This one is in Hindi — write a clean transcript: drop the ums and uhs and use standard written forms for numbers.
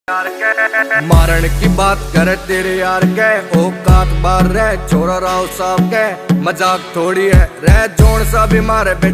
मारन की बात करे तेरे यार के औकात बार रह छोरा राव साहब के मजाक थोड़ी है रह जोन सा भी मारे